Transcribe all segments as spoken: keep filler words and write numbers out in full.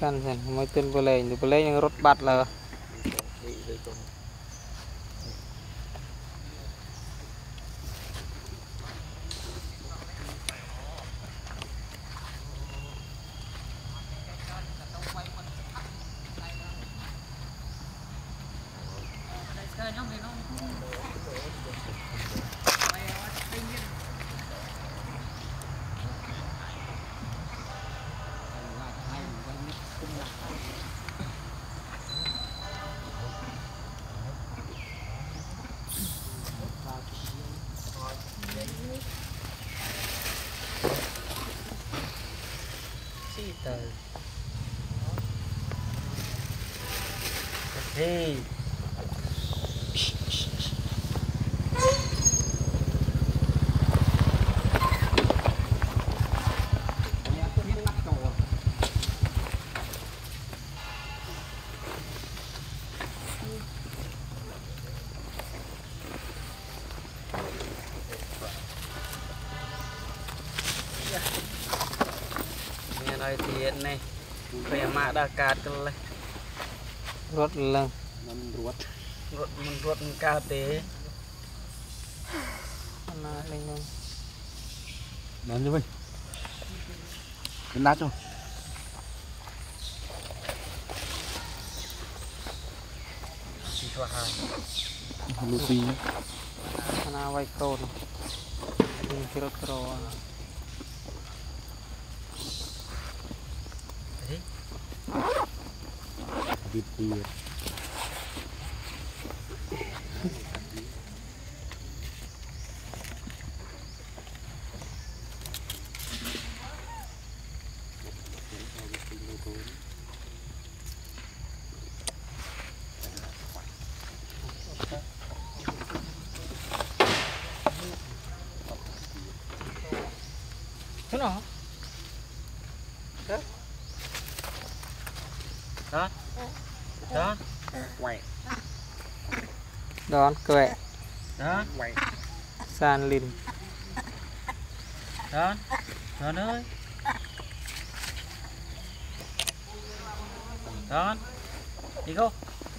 กันเห็นไม่ตื่นไปเลยอยู่ไปเลยยังรถบัสเลยHey. Nghe nói thiệt này, phải mà đã cát rồi. Rốt lần mình ruột ruột mình ruột cao tế nó lên luôn đến đi đến nát rồi chỉ cho hai Lucy nó quay câu này mình kêu câu đấy bịt bịt thế nào đó đó đó quay đón cười đó quay san lìn đó đó ơi đó đi cô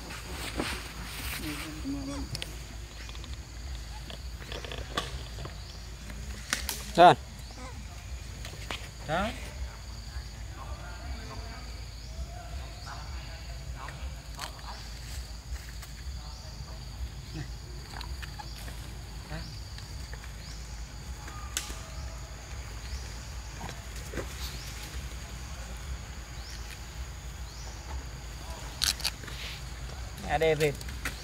đó đó à đây vịt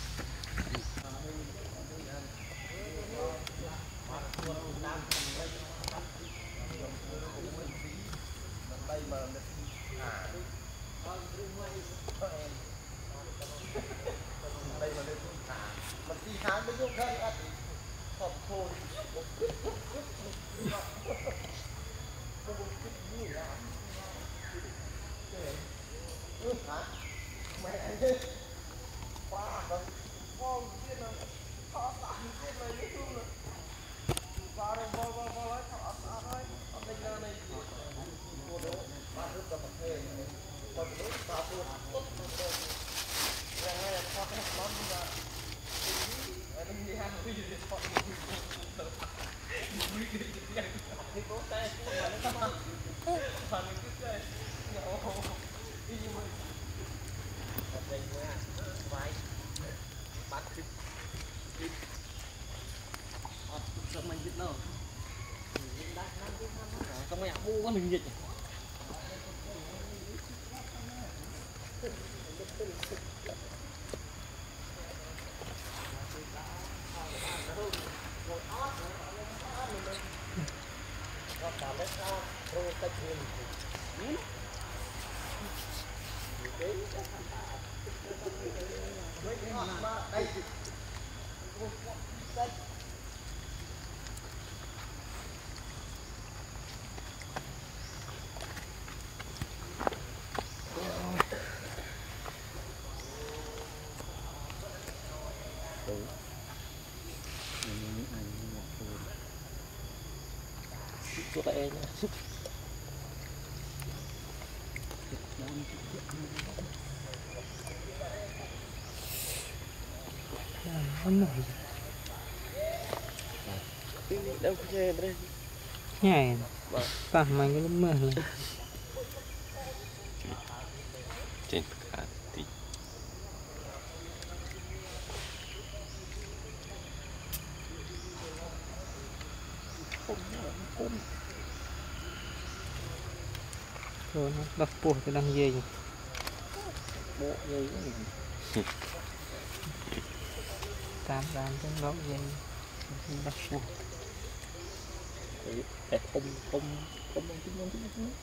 không có bu có mình dịch của em đâu có chơi đây nhảy tao mày cái mưa này trên cả tí rồi nó đập bùa thì đang dây bộ dây tam tam cái lỗ dây đập bùa để không không không không không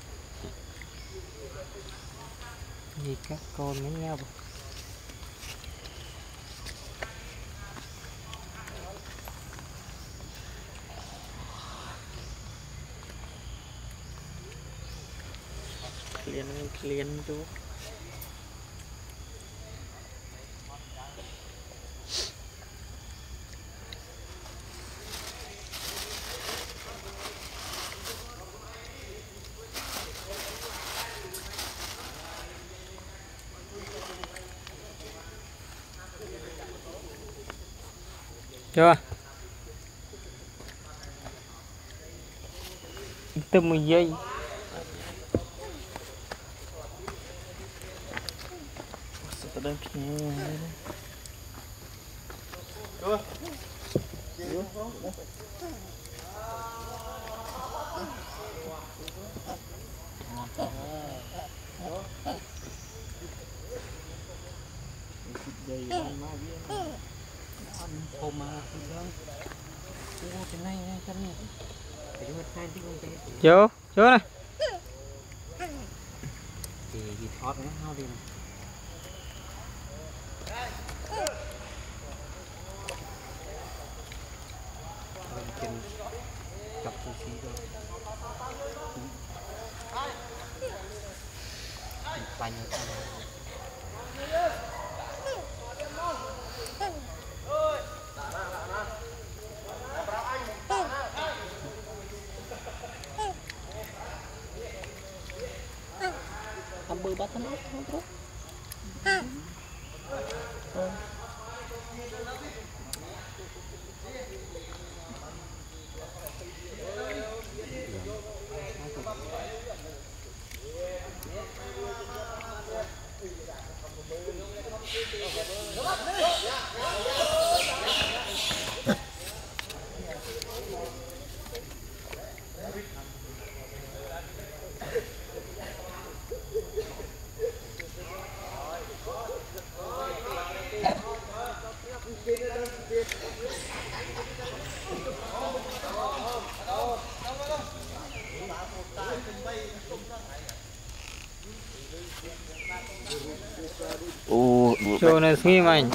gì các con với nhau liền liền chú chưa từ mười giây sẽ đến kia dây nó thô mà cái này cái này chưa chưa này thì gì thoát nó hao đi trên cặp su xí thôi bánh ăn bơi bắt nó không tốt ô chỗ này nghi mình